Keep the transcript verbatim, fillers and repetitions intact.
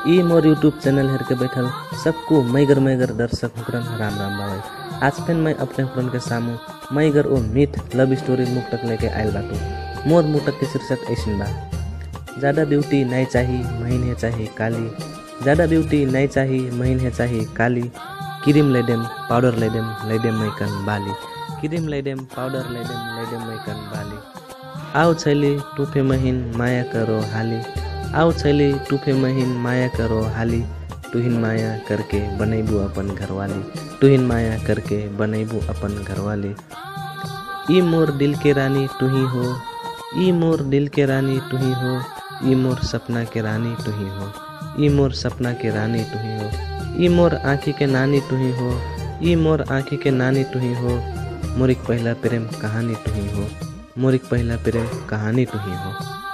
ई मोर YouTube channel हेर के बैठल सबको मैगर मैगर दर्शक हुकरन राम राम बाबा। आज फिर मैं अपने हुकरन के सामू मैगर ओ मीठ लव स्टोरी मुक्तक लेके आयल बाटू। मोर मुक्तक के शीर्षक ऐसन बा, ज़्यादा ब्यूटी नहीं चाहिए महीन है चाहिए काली, ज़्यादा ब्यूटी नहीं चाहिए महीन है चाहिए काली, क्रीम ले देम पाउडर ले देम ले देम मैकन बाली, क्रीम ले देम पाउडर ले देम ले देम मैकन बाली। आओ छैली टूफे महीन माया करो हाली, आओ छैली टूफे महीन माया करो हाली, तुहिन माया करके बनैबू अपन घरवाली, तुहिन माया करके बनैबू अपन घरवाली। ई मोर दिल के रानी तुही हो, ई मोर दिल के रानी तुही हो, ई मोर सपना के रानी तुही हो, ई मोर सपना के रानी तुही हो, ई मोर आँखी के नानी तुही हो, ई मोर आँखी के नानी तुही हो, मोरिक पहला प्रेम कहानी तुही हो, मोरिक पहला प्रेम कहानी तुही हो।